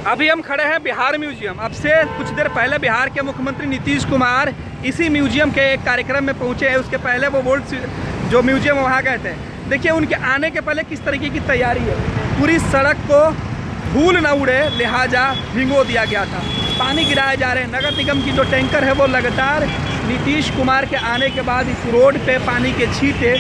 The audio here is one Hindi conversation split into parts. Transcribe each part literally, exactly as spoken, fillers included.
अभी हम खड़े हैं बिहार म्यूजियम। अब से कुछ देर पहले बिहार के मुख्यमंत्री नीतीश कुमार इसी म्यूजियम के एक कार्यक्रम में पहुंचे हैं। उसके पहले वो वर्ल्ड जो म्यूजियम वहाँ गए थे। देखिए उनके आने के पहले किस तरीके की तैयारी है। पूरी सड़क को धूल न उड़े लिहाजा भिगो दिया गया था। पानी गिराए जा रहे हैं। नगर निगम की जो टैंकर है वो लगातार नीतीश कुमार के आने के बाद इस रोड पे पानी के छींटे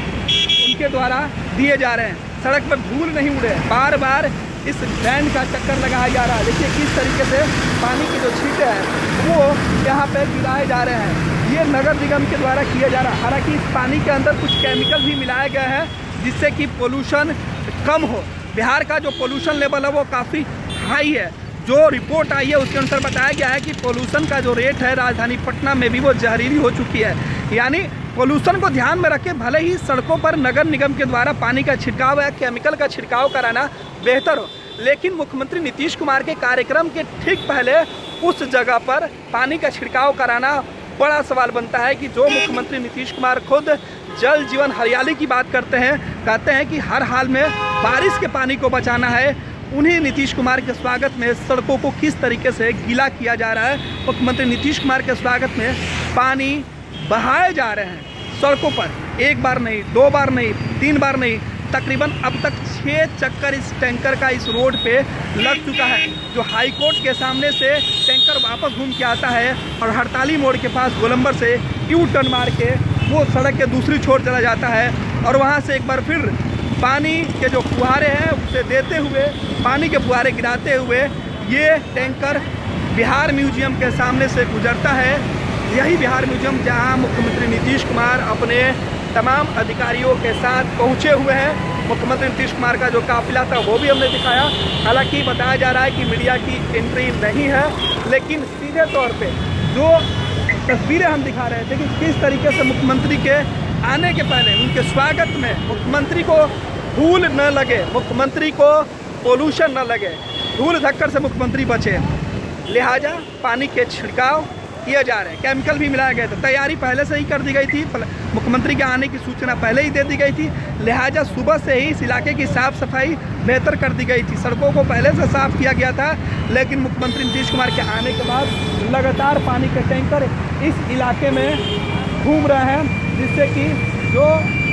उनके द्वारा दिए जा रहे हैं। सड़क पर धूल नहीं उड़े, बार बार इस बैंड का चक्कर लगाया जा रहा है। देखिए किस तरीके से पानी के जो छींटे हैं वो यहाँ पे गिराए जा रहे हैं। ये नगर निगम के द्वारा किया जा रहा है। हालांकि इस पानी के अंदर कुछ केमिकल भी मिलाए गए हैं जिससे कि पोल्यूशन कम हो। बिहार का जो पोल्यूशन लेवल है वो काफ़ी हाई है। जो रिपोर्ट आई है उसके अनुसार बताया गया है कि पोल्यूशन का जो रेट है राजधानी पटना में भी वो जहरीली हो चुकी है। यानी पोल्यूशन को ध्यान में रख के भले ही सड़कों पर नगर निगम के द्वारा पानी का छिड़काव या केमिकल का छिड़काव कराना बेहतर हो, लेकिन मुख्यमंत्री नीतीश कुमार के कार्यक्रम के ठीक पहले उस जगह पर पानी का छिड़काव कराना बड़ा सवाल बनता है कि जो मुख्यमंत्री नीतीश कुमार खुद जल जीवन हरियाली की बात करते हैं, कहते हैं कि हर हाल में बारिश के पानी को बचाना है। उन्हीं नीतीश कुमार के स्वागत में सड़कों को किस तरीके से गीला किया जा रहा है। मुख्यमंत्री नीतीश कुमार के स्वागत में पानी बहाए जा रहे हैं सड़कों पर। एक बार नहीं, दो बार नहीं, तीन बार नहीं, तकरीबन अब तक छः चक्कर इस टैंकर का इस रोड पे लग चुका है। जो हाई कोर्ट के सामने से टैंकर वापस घूम के आता है और हड़ताली मोड़ के पास गोलंबर से यू टर्न मार के वो सड़क के दूसरी छोर चला जाता है और वहाँ से एक बार फिर पानी के जो फुहारे हैं उसे देते हुए, पानी के फुहारे गिराते हुए ये टैंकर बिहार म्यूजियम के सामने से गुजरता है। यही बिहार म्यूजियम जहां मुख्यमंत्री नीतीश कुमार अपने तमाम अधिकारियों के साथ पहुंचे हुए हैं। मुख्यमंत्री नीतीश कुमार का जो काफिला था वो भी हमने दिखाया। हालांकि बताया जा रहा है कि मीडिया की एंट्री नहीं है, लेकिन सीधे तौर पे जो तस्वीरें हम दिखा रहे थे कि किस तरीके से मुख्यमंत्री के आने के पहले उनके स्वागत में मुख्यमंत्री को धूल न लगे, मुख्यमंत्री को पोल्यूशन न लगे, धूल धक्कर से मुख्यमंत्री बचे, लिहाजा पानी के छिड़काव किए जा रहे हैं। केमिकल भी मिलाया गया था। तैयारी पहले से ही कर दी गई थी। मुख्यमंत्री के आने की सूचना पहले ही दे दी गई थी, लिहाजा सुबह से ही इस इलाके की साफ़ सफाई बेहतर कर दी गई थी। सड़कों को पहले से साफ़ किया गया था, लेकिन मुख्यमंत्री नीतीश कुमार के आने के बाद लगातार पानी के टैंकर इस इलाके में घूम रहे हैं जिससे कि जो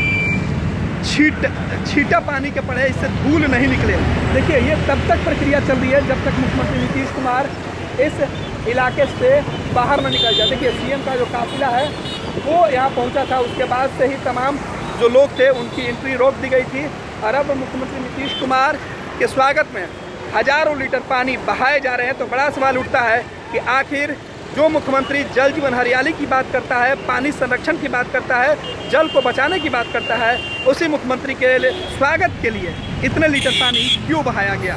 छीट छीटा पानी के पड़े इससे धूल नहीं निकले। देखिए ये तब तक प्रक्रिया चल रही है जब तक मुख्यमंत्री नीतीश कुमार इस इलाके से बाहर न निकल जाए। देखिए सीएम का जो काफिला है वो यहाँ पहुँचा था, उसके बाद से ही तमाम जो लोग थे उनकी एंट्री रोक दी गई थी। और अब मुख्यमंत्री नीतीश कुमार के स्वागत में हजारों लीटर पानी बहाए जा रहे हैं। तो बड़ा सवाल उठता है कि आखिर जो मुख्यमंत्री जल जीवन हरियाली की बात करता है, पानी संरक्षण की बात करता है, जल को बचाने की बात करता है, उसी मुख्यमंत्री के स्वागत के लिए इतने लीटर पानी क्यों बहाया गया।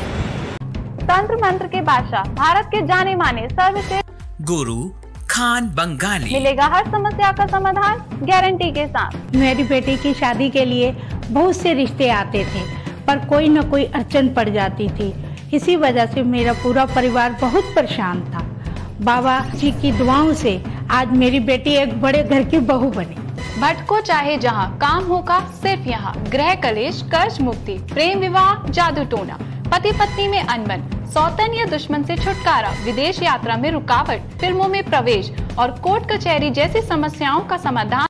तंत्र मंत्र के बादशाह, भारत के जाने माने सर्वश्रेष्ठ गुरु खान बंगाली, मिलेगा हर समस्या का समाधान गारंटी के साथ। मेरी बेटी की शादी के लिए बहुत से रिश्ते आते थे, पर कोई न कोई अड़चन पड़ जाती थी। इसी वजह से मेरा पूरा परिवार बहुत परेशान था। बाबा जी की दुआओं से आज मेरी बेटी एक बड़े घर की बहू बनी। भटको चाहे जहां, काम होगा सिर्फ यहाँ। गृह कलेश, कर्ज मुक्ति, प्रेम विवाह, जादू टोना, पति पत्नी में अनबन, सौतन या दुश्मन से छुटकारा, विदेश यात्रा में रुकावट, फिल्मों में प्रवेश और कोर्ट कचहरी जैसी समस्याओं का समाधान।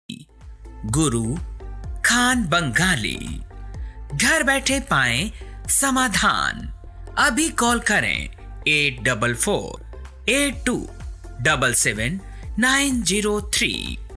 गुरु खान बंगाली, घर बैठे पाएं समाधान। अभी कॉल करें eight double four eight two double seven nine zero three.